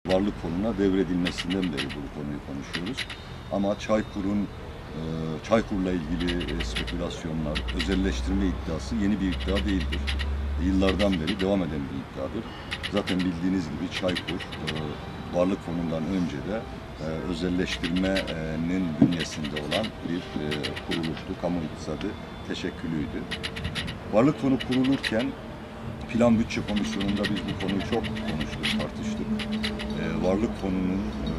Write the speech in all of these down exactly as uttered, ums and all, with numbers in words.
Varlık Fonu'na devredilmesinden beri bu konuyu konuşuyoruz. Ama Çaykur'un e, Çaykur'la ilgili e, spekülasyonlar, özelleştirme iddiası yeni bir iddia değildir. Yıllardan beri devam eden bir iddiadır. Zaten bildiğiniz gibi Çaykur e, Varlık Fonu'ndan önce de e, özelleştirmenin bünyesinde olan bir e, kuruluştu. Kamu iktisadı teşekkülüydü. Varlık Fonu kurulurken Plan Bütçe Komisyonu'nda biz bu konuyu çok konuştuk, tartıştık. E, Varlık Fonu'nun e,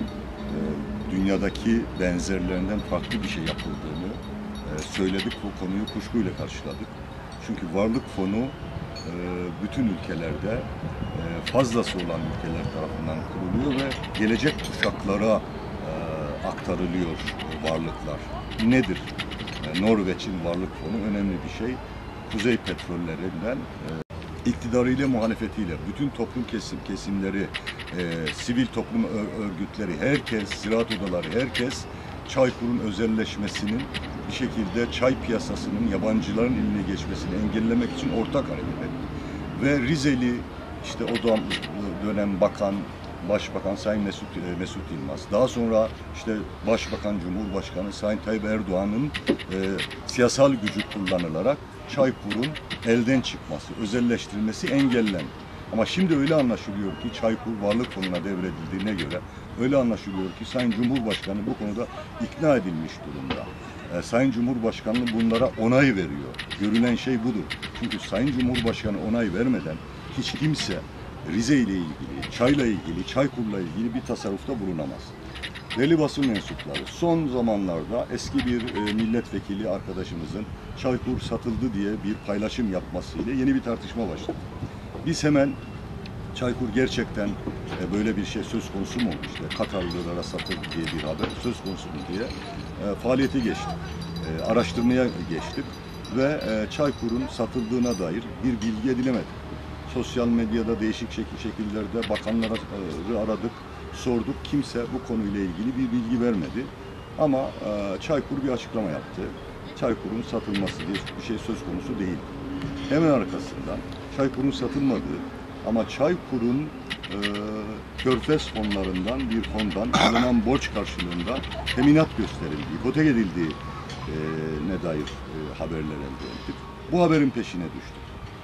e, dünyadaki benzerlerinden farklı bir şey yapıldığını e, söyledik. Bu konuyu kuşkuyla karşıladık. Çünkü Varlık Fonu e, bütün ülkelerde e, fazlası olan ülkeler tarafından kuruluyor ve gelecek kuşaklara e, aktarılıyor varlıklar. Nedir? E, Norveç'in Varlık Fonu önemli bir şey. Kuzey petrollerinden e, iktidarıyla, muhalefetiyle, bütün toplum kesim, kesimleri, e, sivil toplum örgütleri, herkes, ziraat odaları, herkes Çaykur'un özelleşmesinin bir şekilde çay piyasasının yabancıların eline geçmesini engellemek için ortak hareket etti. Ve Rizeli, işte o dönem bakan, Başbakan Sayın Mesut, Mesut Yılmaz, daha sonra işte Başbakan Cumhurbaşkanı Sayın Tayyip Erdoğan'ın e, siyasal gücü kullanılarak Çaykur'un elden çıkması, özelleştirilmesi engellendi. Ama şimdi öyle anlaşılıyor ki Çaykur Varlık Fonu'na devredildiğine göre öyle anlaşılıyor ki Sayın Cumhurbaşkanı bu konuda ikna edilmiş durumda. Ee, Sayın Cumhurbaşkanı bunlara onay veriyor. Görülen şey budur. Çünkü Sayın Cumhurbaşkanı onay vermeden hiç kimse Rize ile ilgili, çayla ilgili, Çaykur'la ilgili bir tasarrufta bulunamaz. Değerli basın mensupları, son zamanlarda eski bir e, milletvekili arkadaşımızın Çaykur satıldı diye bir paylaşım yapmasıyla yeni bir tartışma başladı. Biz hemen Çaykur gerçekten e, böyle bir şey söz konusu mu? İşte Katarlılara satıldı diye bir haber söz konusu mu diye e, faaliyete geçtik. E, araştırmaya geçtik ve e, Çaykur'un satıldığına dair bir bilgi edinemedik. Sosyal medyada değişik şekil şekillerde bakanları aradık, sorduk. Kimse bu konuyla ilgili bir bilgi vermedi. Ama e, Çaykur bir açıklama yaptı. Çaykur'un satılması diye bir şey söz konusu değil. Hemen arkasından Çaykur'un satılmadığı ama Çaykur'un e, Körfez fonlarından bir fondan alınan borç karşılığında teminat gösterildiği, ipotek edildiği e, ne dair e, haberler elde ettik. Bu haberin peşine düştük.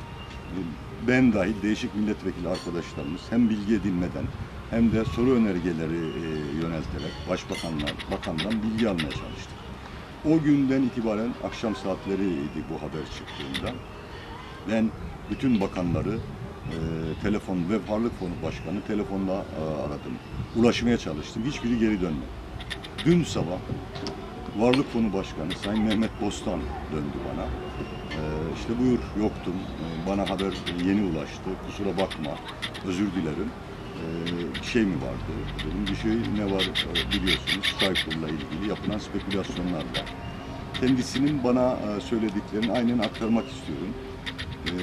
Ben dahil değişik milletvekili arkadaşlarımız hem bilgi edinmeden hem de soru önergeleri e, yönelterek başbakanlar, bakandan bilgi almaya çalıştık. O günden itibaren akşam saatleriydi bu haber çıktığında. Ben bütün bakanları e, telefon ve Varlık Fonu Başkanı telefonla e, aradım. Ulaşmaya çalıştım. Hiçbiri geri dönmedi. Dün sabah Varlık Fonu Başkanı Sayın Mehmet Bostan döndü bana. Ee, işte buyur yoktum, ee, bana haber yeni ulaştı, kusura bakma, özür dilerim, ee, bir şey mi vardı dedim, bir şey ne var biliyorsunuz, Çaykur'la ilgili yapılan spekülasyonlar var. Kendisinin bana söylediklerini aynen aktarmak istiyorum. Ee,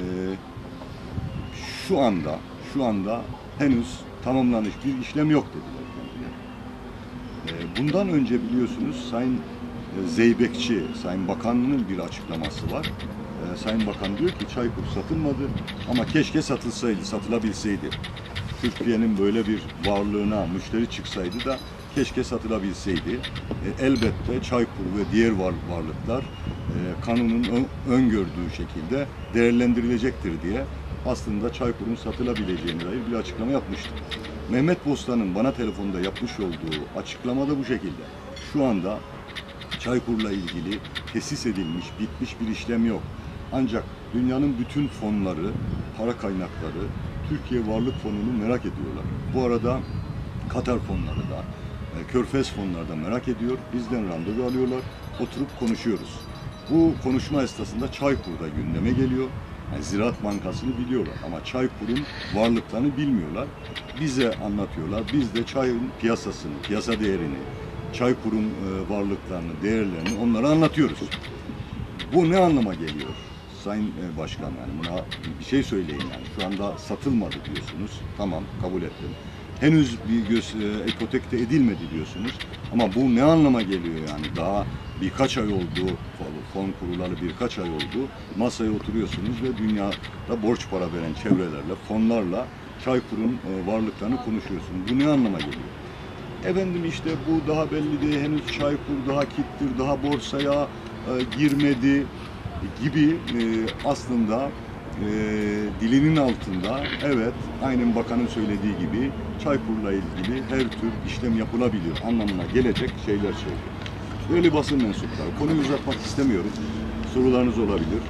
şu anda, şu anda henüz tamamlanmış bir işlem yok dediler kendileri. Ee, bundan önce biliyorsunuz Sayın Zeybekçi, Sayın Bakan'ın bir açıklaması var. Ee, Sayın Bakan diyor ki Çaykur satılmadı ama keşke satılsaydı, satılabilseydi. Türkiye'nin böyle bir varlığına müşteri çıksaydı da keşke satılabilseydi. E, elbette Çaykur ve diğer var, varlıklar e, kanunun ön, öngördüğü şekilde değerlendirilecektir diye aslında Çaykur'un satılabileceğine dair bir açıklama yapmıştı. Mehmet Bostan'ın bana telefonda yapmış olduğu açıklama da bu şekilde. Şu anda Çaykur'la ilgili tesis edilmiş, bitmiş bir işlem yok. Ancak dünyanın bütün fonları, para kaynakları Türkiye Varlık Fonu'nu merak ediyorlar. Bu arada Katar fonları da, Körfez fonları da merak ediyor. Bizden randevu alıyorlar. Oturup konuşuyoruz. Bu konuşma esnasında Çaykur da gündeme geliyor. Yani Ziraat Bankası'nı biliyorlar ama Çaykur'un varlıklarını bilmiyorlar. Bize anlatıyorlar. Biz de çayın piyasasını, piyasa değerini, Çaykur'un e, varlıklarını, değerlerini onlara anlatıyoruz. Bu ne anlama geliyor Sayın e, Başkan? Yani buna bir şey söyleyin yani. Şu anda satılmadı diyorsunuz. Tamam, kabul ettim. Henüz bir göz, e, ipotekte edilmedi diyorsunuz. Ama bu ne anlama geliyor yani? Daha birkaç ay oldu, fon kurulalı birkaç ay oldu. Masaya oturuyorsunuz ve dünyada borç para veren çevrelerle, fonlarla Çaykur'un e, varlıklarını konuşuyorsun. Bu ne anlama geliyor? Efendim işte bu daha belli değil, henüz Çaykur daha kittir, daha borsaya e, girmedi gibi e, aslında e, dilinin altında evet aynen bakanın söylediği gibi Çaykur'la ilgili her tür işlem yapılabilir anlamına gelecek şeyler söylüyor. Böyle basın mensupları. Konuyu uzatmak istemiyorum. Sorularınız olabilir.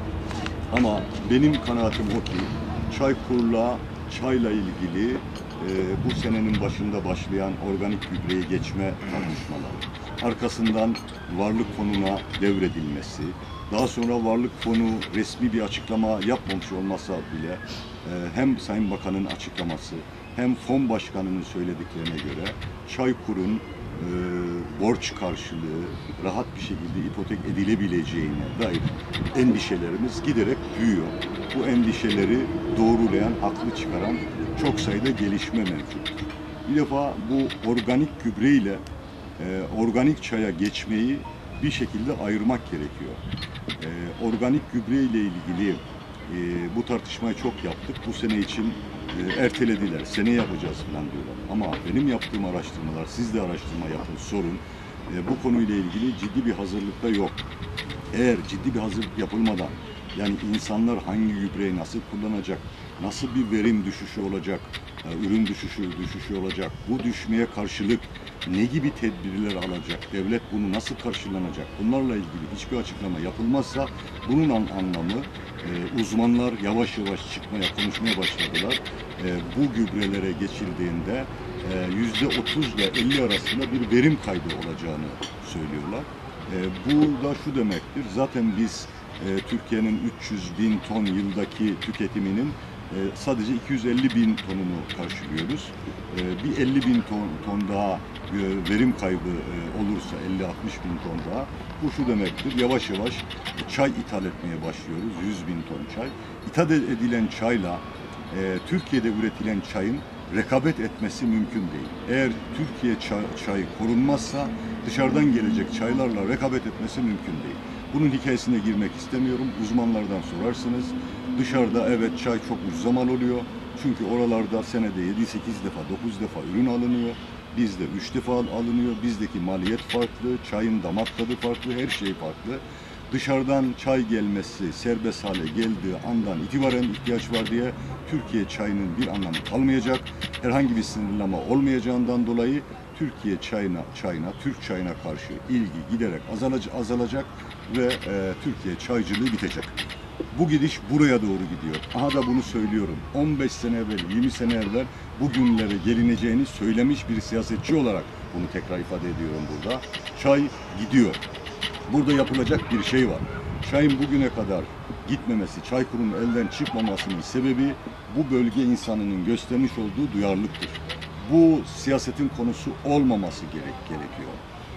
Ama benim kanaatim o ki Çaykur'la çayla ilgili e, bu senenin başında başlayan organik gübreye geçme tartışmaları, arkasından varlık fonuna devredilmesi, daha sonra varlık fonu resmi bir açıklama yapmamış olmasa bile e, hem Sayın Bakan'ın açıklaması hem fon başkanının söylediklerine göre Çaykur'un e, borç karşılığı rahat bir şekilde ipotek edilebileceğine dair endişelerimiz giderek büyüyor. Bu endişeleri doğrulayan, haklı çıkaran çok sayıda gelişme mevcut. Bir defa bu organik gübre ile e, organik çaya geçmeyi bir şekilde ayırmak gerekiyor. E, organik gübre ile ilgili e, bu tartışmayı çok yaptık. Bu sene için e, ertelediler. Sene yapacağız falan diyorlar. Ama benim yaptığım araştırmalar, siz de araştırma yapın, sorun. E, bu konuyla ilgili ciddi bir hazırlık da yok. Eğer ciddi bir hazırlık yapılmadan, yani insanlar hangi gübreyi nasıl kullanacak, nasıl bir verim düşüşü olacak, ürün düşüşü düşüşü olacak, bu düşmeye karşılık ne gibi tedbirler alacak, devlet bunu nasıl karşılanacak, bunlarla ilgili hiçbir açıklama yapılmazsa bunun an anlamı e, uzmanlar yavaş yavaş çıkmaya, konuşmaya başladılar. E, bu gübrelere geçildiğinde yüzde otuz ile elli arasında bir verim kaybı olacağını söylüyorlar. E, bu da şu demektir, zaten biz e, Türkiye'nin üç yüz bin ton yıldaki tüketiminin e, sadece iki yüz elli bin tonunu karşılıyoruz. E, bir elli bin ton, ton daha e, verim kaybı e, olursa elli altmış bin ton daha, bu şu demektir, yavaş yavaş çay ithal etmeye başlıyoruz, yüz bin ton çay. İthal edilen çayla e, Türkiye'de üretilen çayın rekabet etmesi mümkün değil. Eğer Türkiye çay, çayı korunmazsa dışarıdan gelecek çaylarla rekabet etmesi mümkün değil. Bunun hikayesine girmek istemiyorum. Uzmanlardan sorarsınız. Dışarıda evet çay çok ucuz mal oluyor. Çünkü oralarda senede yedi sekiz defa, dokuz defa ürün alınıyor. Bizde üç defa alınıyor. Bizdeki maliyet farklı, çayın damak tadı farklı, her şey farklı. Dışarıdan çay gelmesi serbest hale geldiği andan itibaren ihtiyaç var diye Türkiye çayının bir anlamı kalmayacak. Herhangi bir sınırlama olmayacağından dolayı Türkiye çayına, çayına, Türk çayına karşı ilgi giderek azalacak, azalacak ve e, Türkiye çaycılığı bitecek. Bu gidiş buraya doğru gidiyor. Aha da bunu söylüyorum. on beş sene evvel, yirmi sene evvel bugünlere gelineceğini söylemiş bir siyasetçi olarak bunu tekrar ifade ediyorum burada. Çay gidiyor. Burada yapılacak bir şey var. Çayın bugüne kadar gitmemesi, Çaykur'un elden çıkmamasının sebebi bu bölge insanının göstermiş olduğu duyarlılıktır. Bu siyasetin konusu olmaması gerek gerekiyor.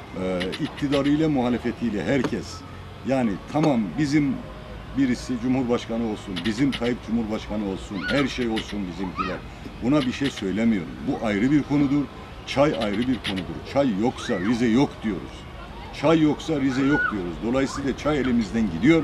Ee, iktidarıyla, muhalefetiyle herkes, yani tamam bizim birisi Cumhurbaşkanı olsun, bizim Tayyip Cumhurbaşkanı olsun, her şey olsun bizimkiler. Buna bir şey söylemiyorum. Bu ayrı bir konudur. Çay ayrı bir konudur. Çay yoksa Rize yok diyoruz. Çay yoksa Rize yok diyoruz. Dolayısıyla çay elimizden gidiyor.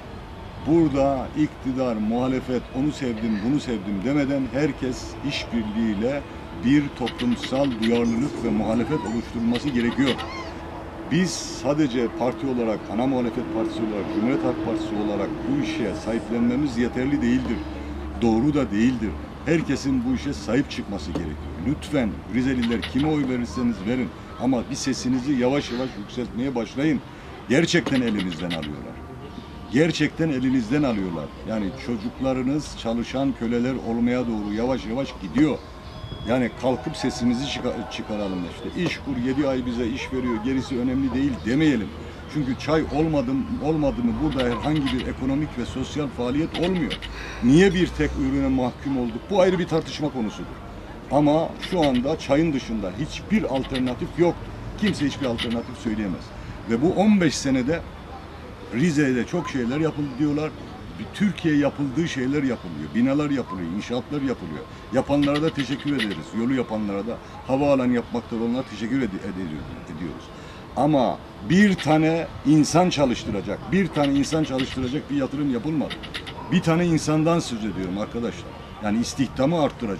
Burada iktidar, muhalefet, onu sevdim, bunu sevdim demeden herkes işbirliğiyle bir toplumsal duyarlılık ve muhalefet oluşturulması gerekiyor. Biz sadece parti olarak, ana muhalefet partisi olarak, Cumhuriyet Halk Partisi olarak bu işe sahiplenmemiz yeterli değildir. Doğru da değildir. Herkesin bu işe sahip çıkması gerekiyor. Lütfen Rizeliler kime oy verirseniz verin ama bir sesinizi yavaş yavaş yükseltmeye başlayın. Gerçekten elinizden alıyorlar. Gerçekten elinizden alıyorlar. Yani çocuklarınız çalışan köleler olmaya doğru yavaş yavaş gidiyor. Yani kalkıp sesimizi çıkar çıkaralım işte. İş kur yedi ay bize iş veriyor, gerisi önemli değil demeyelim. Çünkü çay olmadı, olmadı mı burada herhangi bir ekonomik ve sosyal faaliyet olmuyor. Niye bir tek ürüne mahkum olduk? Bu ayrı bir tartışma konusudur. Ama şu anda çayın dışında hiçbir alternatif yoktur. Kimse hiçbir alternatif söyleyemez. Ve bu on beş senede Rize'de çok şeyler yapıldı diyorlar. Türkiye yapıldığı şeyler yapılıyor. Binalar yapılıyor, inşaatlar yapılıyor. Yapanlara da teşekkür ederiz. Yolu yapanlara da, havaalanı yapmakta olanlara teşekkür ed ediyoruz. Ama bir tane insan çalıştıracak, bir tane insan çalıştıracak bir yatırım yapılmadı. Bir tane insandan söz ediyorum arkadaşlar. Yani istihdamı arttıracak,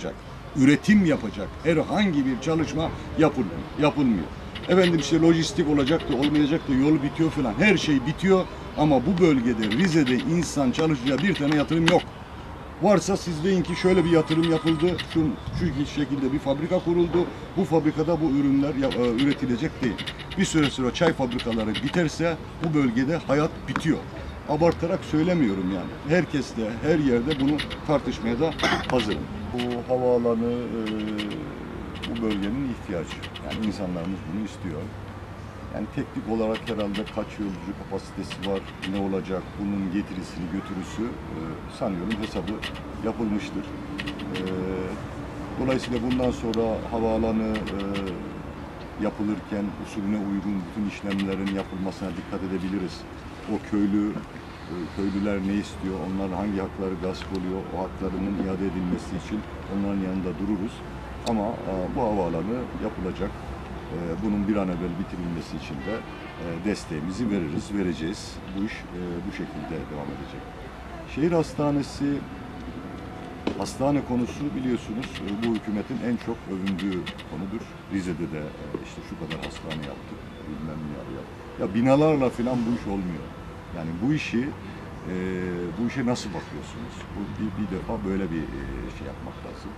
üretim yapacak herhangi bir çalışma yapılmıyor. yapılmıyor. Efendim işte lojistik olacak da olmayacak da yol bitiyor falan. Her şey bitiyor ama bu bölgede Rize'de insan çalışacağı bir tane yatırım yok. Varsa siz deyin ki şöyle bir yatırım yapıldı, şu, şu şekilde bir fabrika kuruldu, bu fabrikada bu ürünler üretilecek değil. Bir süre sonra çay fabrikaları biterse bu bölgede hayat bitiyor. Abartarak söylemiyorum yani. Herkes de her yerde bunu tartışmaya da hazırım. Bu havaalanı e, bu bölgenin ihtiyacı. Yani insanlarımız bunu istiyor. Yani teknik olarak herhalde kaç yolcu kapasitesi var, ne olacak, bunun getirisini, götürüsü e, sanıyorum hesabı yapılmıştır. E, dolayısıyla bundan sonra havaalanı e, yapılırken usulüne uygun bütün işlemlerin yapılmasına dikkat edebiliriz. O köylü, e, köylüler ne istiyor, onların hangi hakları gasp oluyor, o haklarının iade edilmesi için onların yanında dururuz. Ama e, bu havaalanı yapılacak. Bunun bir an evvel bitirilmesi için de desteğimizi veririz, vereceğiz. Bu iş bu şekilde devam edecek. Şehir hastanesi, hastane konusu biliyorsunuz bu hükümetin en çok övündüğü konudur. Rize'de de işte şu kadar hastane yaptık, bilmem ne yaptık. Ya binalarla falan bu iş olmuyor. Yani bu işi, bu işe nasıl bakıyorsunuz? Bu bir, bir defa böyle bir şey yapmak lazım.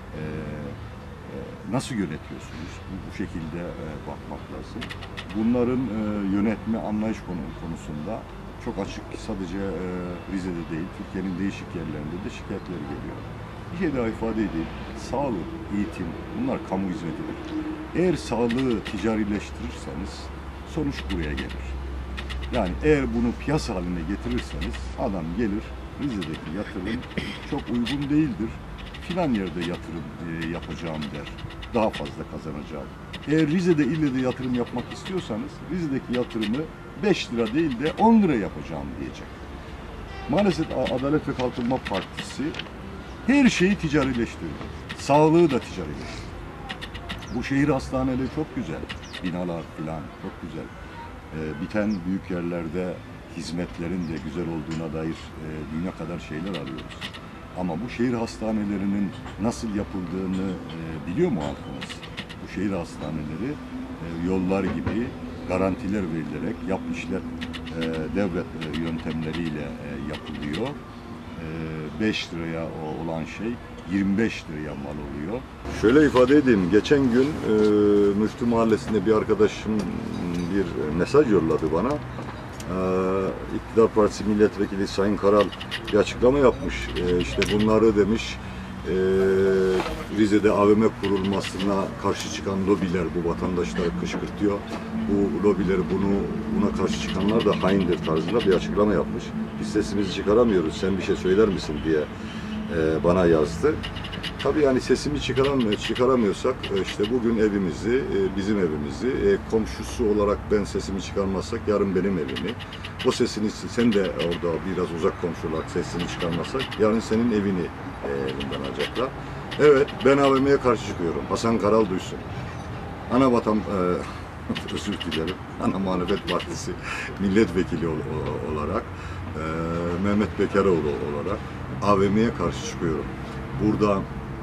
Nasıl yönetiyorsunuz? Bu, bu şekilde e, bakmak lazım. Bunların e, yönetme anlayış konu, konusunda çok açık, sadece e, Rize'de değil, Türkiye'nin değişik yerlerinde de şikayetleri geliyor. Bir şey daha ifade edeyim. Sağlık, eğitim, bunlar kamu hizmetidir. Eğer sağlığı ticarileştirirseniz sonuç buraya gelir. Yani eğer bunu piyasa haline getirirseniz adam gelir, Rize'deki yatırım çok uygun değildir. Filan yerde yatırım e, yapacağım der. Daha fazla kazanacağım. Eğer Rize'de ille de yatırım yapmak istiyorsanız Rize'deki yatırımı beş lira değil de on lira yapacağım diyecek. Maalesef Adalet ve Kalkınma Partisi her şeyi ticarileştiriyor. Sağlığı da ticarileştiriyor. Bu şehir hastaneleri çok güzel. Binalar filan çok güzel. E, biten büyük yerlerde hizmetlerin de güzel olduğuna dair e, dünya kadar şeyler arıyoruz. Ama bu şehir hastanelerinin nasıl yapıldığını e, biliyor mu halkımız? Bu şehir hastaneleri e, yollar gibi garantiler verilerek yap işlet e, devlet e, yöntemleriyle e, yapılıyor. E, beş liraya olan şey yirmi beş liraya mal oluyor. Şöyle ifade edeyim, geçen gün e, Müftü Mahallesi'nde bir arkadaşım bir mesaj yolladı bana. Ee, İktidar Partisi Milletvekili Sayın Karal bir açıklama yapmış. Ee, işte bunları demiş e, Rize'de A V M kurulmasına karşı çıkan lobiler bu vatandaşları kışkırtıyor. Bu lobiler bunu buna karşı çıkanlar da haindir tarzında bir açıklama yapmış. Biz sesimizi çıkaramıyoruz, sen bir şey söyler misin diye e, bana yazdı. Tabii yani sesimi çıkaramıyor, çıkaramıyorsak işte bugün evimizi, bizim evimizi, komşusu olarak ben sesimi çıkarmazsak yarın benim evimi, o sesini sen de orada biraz uzak komşu olarak sesini çıkarmazsak yarın senin evini elinden alacaklar. Evet, ben A V M'ye karşı çıkıyorum. Hasan Karal duysun. Anavatan, e, özür dilerim, Ana Muhalefet Partisi milletvekili olarak, e, Mehmet Bekaroğlu olarak A V M'ye karşı çıkıyorum. Burada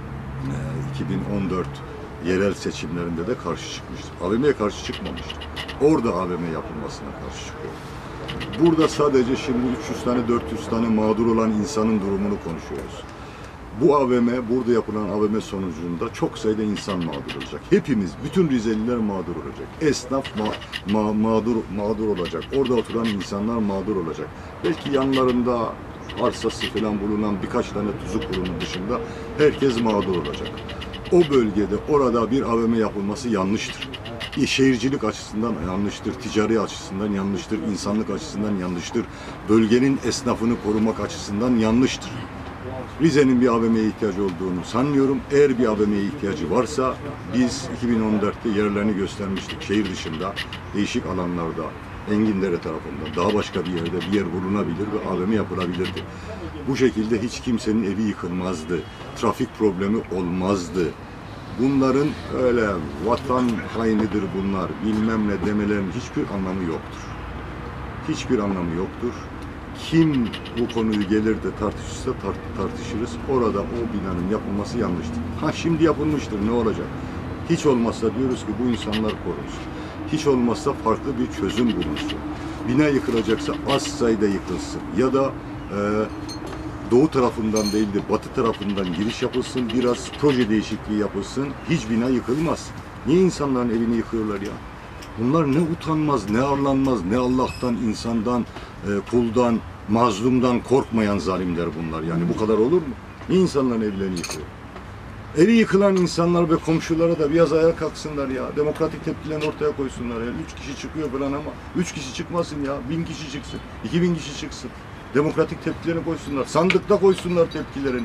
iki bin on dört yerel seçimlerinde de karşı çıkmıştı. A V M'ye karşı çıkmamıştı. Orada A V M yapılmasına karşı çıkıyor. Burada sadece şimdi üç yüz tane dört yüz tane mağdur olan insanın durumunu konuşuyoruz. Bu A V M, burada yapılan A V M sonucunda çok sayıda insan mağdur olacak. Hepimiz, bütün Rizeliler mağdur olacak. Esnaf ma ma mağdur mağdur olacak. Orada oturan insanlar mağdur olacak. Belki yanlarında arsası falan bulunan birkaç tane tuzu kurumu dışında herkes mağdur olacak. O bölgede orada bir A V M yapılması yanlıştır. E, şehircilik açısından yanlıştır, ticari açısından yanlıştır, insanlık açısından yanlıştır, bölgenin esnafını korumak açısından yanlıştır. Rize'nin bir A V M'ye ihtiyacı olduğunu sanmıyorum. Eğer bir A V M'ye ihtiyacı varsa biz iki bin on dörtte yerlerini göstermiştik şehir dışında, değişik alanlarda. Engindere tarafından daha başka bir yerde bir yer bulunabilir ve A V M yapılabilirdi. Bu şekilde hiç kimsenin evi yıkılmazdı. Trafik problemi olmazdı. Bunların öyle vatan hainidir bunlar, bilmem ne demelerin hiçbir anlamı yoktur. Hiçbir anlamı yoktur. kim bu konuyu gelir de tartışırsa tart- tartışırız. Orada o binanın yapılması yanlıştır. Ha şimdi yapılmıştır, ne olacak? Hiç olmazsa diyoruz ki bu insanlar korunsun. Hiç olmazsa farklı bir çözüm bulunsun. Bina yıkılacaksa az sayıda yıkılsın. Ya da e, doğu tarafından değil de batı tarafından giriş yapılsın. Biraz proje değişikliği yapılsın. Hiç bina yıkılmaz. Niye insanların evini yıkıyorlar ya? Bunlar ne utanmaz, ne arlanmaz, ne Allah'tan, insandan, e, kuldan, mazlumdan korkmayan zalimler bunlar. Yani bu kadar olur mu? Niye insanların evlerini yıkıyor? Evi yıkılan insanlar ve komşulara da biraz ayağa kalksınlar ya. Demokratik tepkilerini ortaya koysunlar ya. Üç kişi çıkıyor falan ama üç kişi çıkmasın ya. Bin kişi çıksın, iki bin kişi çıksın. Demokratik tepkilerini koysunlar. Sandıkta koysunlar tepkilerini.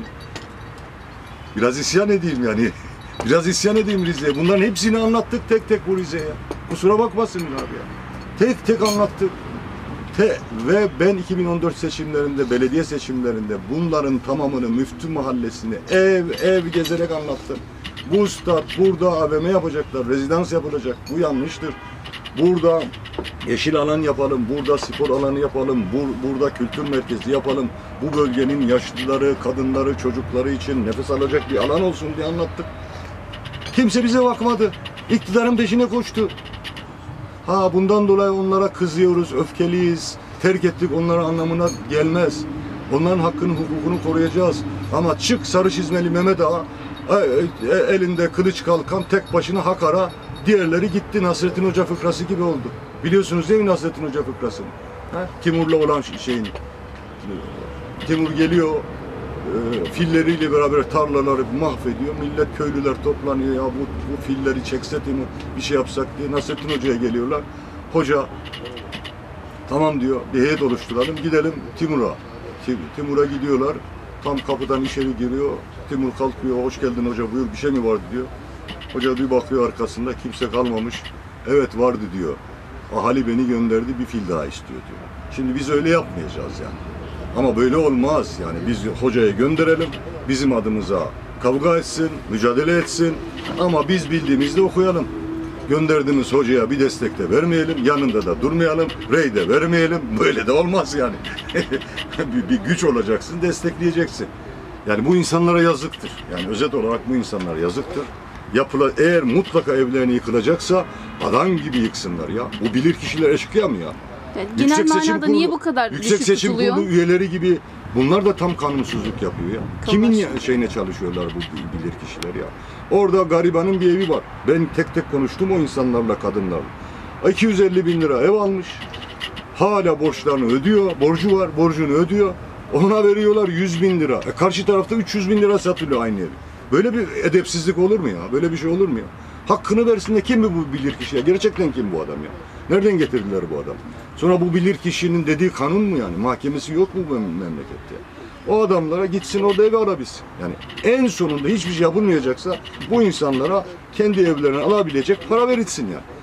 Biraz isyan edeyim yani. Biraz isyan edeyim Rize'ye. Bunların hepsini anlattık tek tek bu Rize'ye. Kusura bakmasın abi ya. Tek tek anlattık. Te ve ben iki bin on dört seçimlerinde, belediye seçimlerinde bunların tamamını Müftü Mahallesi'ne ev ev gezerek anlattım. Bu stat, burada A V M yapacaklar, rezidans yapılacak. Bu yanlıştır. Burada yeşil alan yapalım, burada spor alanı yapalım, bur burada kültür merkezi yapalım. Bu bölgenin yaşlıları, kadınları, çocukları için nefes alacak bir alan olsun diye anlattık. Kimse bize bakmadı. İktidarın peşine koştu. Ha bundan dolayı onlara kızıyoruz, öfkeliyiz, terk ettik onlara anlamına gelmez. Onların hakkını, hukukunu koruyacağız. Ama çık sarı çizmeli Mehmet Ağa, elinde kılıç kalkan tek başına hak ara, diğerleri gitti Nasrettin Hoca fıkrası gibi oldu. Biliyorsunuz değil mi Nasrettin Hoca fıkrasını? Ha? Timur'la olan şeyini. Timur geliyor, e, filleriyle beraber tarlaları mahvediyor. Millet, köylüler toplanıyor. Ya bu, bu filleri çekse Timur, bir şey yapsak diye Nasrettin Hoca'ya geliyorlar. Hoca tamam diyor, bir heyet oluşturalım, gidelim Timur'a. Timur'a gidiyorlar. Tam kapıdan içeri giriyor. Timur kalkıyor, hoş geldin hoca, buyur, bir şey mi vardı diyor. Hoca bir bakıyor arkasında, kimse kalmamış. Evet vardı diyor. Ahali beni gönderdi, bir fil daha istiyor diyor. Şimdi biz öyle yapmayacağız yani. Ama böyle olmaz yani. Biz hocaya gönderelim, bizim adımıza kavga etsin, mücadele etsin. Ama biz bildiğimizde okuyalım. Gönderdiğimiz hocaya bir destek de vermeyelim, yanında da durmayalım, rey de vermeyelim. Böyle de olmaz yani. bir, bir güç olacaksın, destekleyeceksin. Yani bu insanlara yazıktır. Yani özet olarak bu insanlara yazıktır. Yapıla, eğer mutlaka evlerini yıkılacaksa adam gibi yıksınlar ya. Bu bilirkişiler eşkıya mı ya? Yani genel manada kurulu, niye bu kadar Yüksek düşük Seçim tutuluyor? Kurulu üyeleri gibi bunlar da tam kanunsuzluk yapıyor ya. Kimin ya, şeyine çalışıyorlar bu bilirkişiler ya? Orada garibanın bir evi var. Ben tek tek konuştum o insanlarla, kadınlarla. iki yüz elli bin lira ev almış. Hala borçlarını ödüyor. Borcu var, borcunu ödüyor. Ona veriyorlar yüz bin lira. E karşı tarafta üç yüz bin lira satılıyor aynı evi. Böyle bir edepsizlik olur mu ya? Böyle bir şey olur mu ya? Hakkını versin de kim bu bilirkişi ya? Gerçekten kim bu adam ya? Nereden getirdiler bu adam? Sonra bu bilirkişinin dediği kanun mu yani? Mahkemesi yok mu bu memlekette? O adamlara gitsin orada evi alabilsin. Yani en sonunda hiçbir şey yapılmayacaksa bu insanlara kendi evlerini alabilecek para verilsin ya.